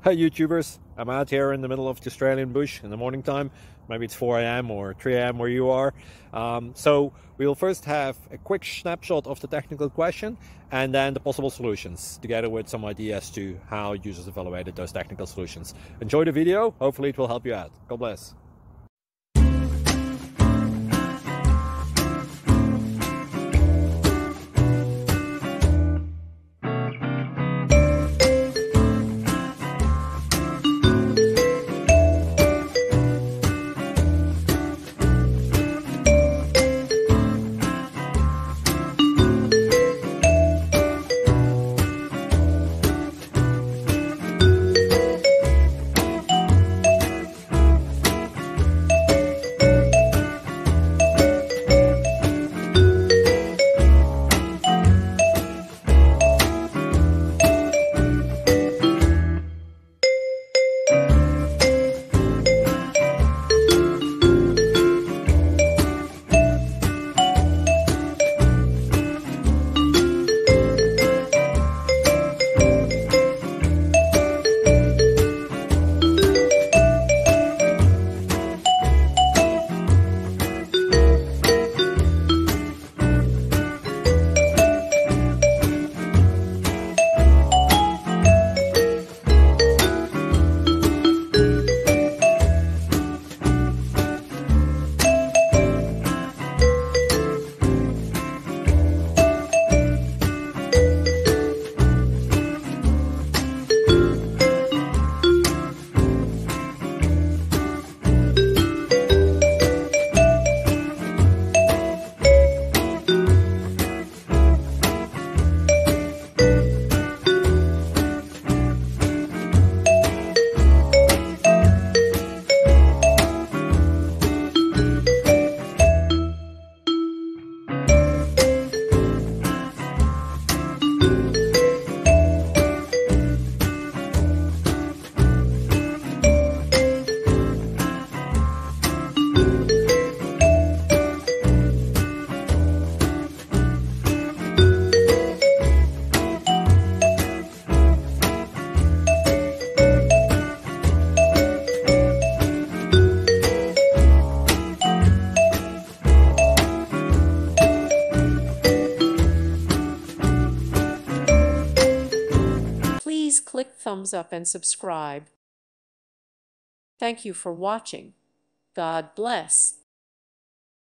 Hi YouTubers, I'm out here in the middle of the Australian bush in the morning time. Maybe it's 4 a.m. or 3 a.m. where you are. So we'll first have a quick snapshot of the technical question and then the possible solutions, together with some ideas to how users evaluated those technical solutions. Enjoy the video, hopefully it will help you out. God bless. Please click thumbs up and subscribe. Thank you for watching. God bless.